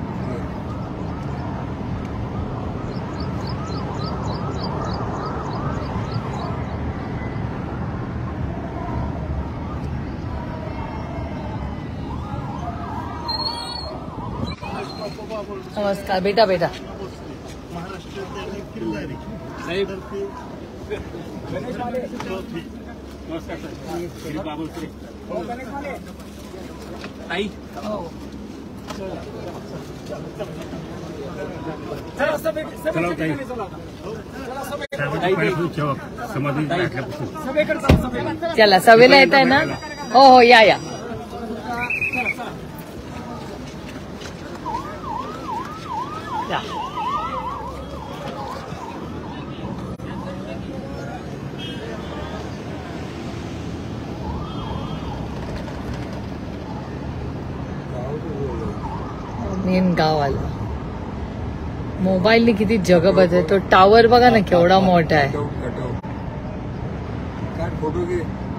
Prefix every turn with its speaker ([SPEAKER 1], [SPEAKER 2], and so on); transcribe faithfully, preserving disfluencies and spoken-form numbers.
[SPEAKER 1] नमस्कार बेटा बेटा
[SPEAKER 2] महाराष्ट्रात किल्लारी
[SPEAKER 3] साहेब
[SPEAKER 2] नमस्कार सर श्री बाबुलपुरे
[SPEAKER 3] ताई
[SPEAKER 2] चला ताई साहेबांची पायातून ठेवा समाधी घातल्यापासून
[SPEAKER 1] चला सभेला येत आहे ना हो हो या या या. मेन गाव आलं मोबाईलने किती जग बदल तो टावर बघा ना केवढा मोठा आहे
[SPEAKER 4] फोटो घे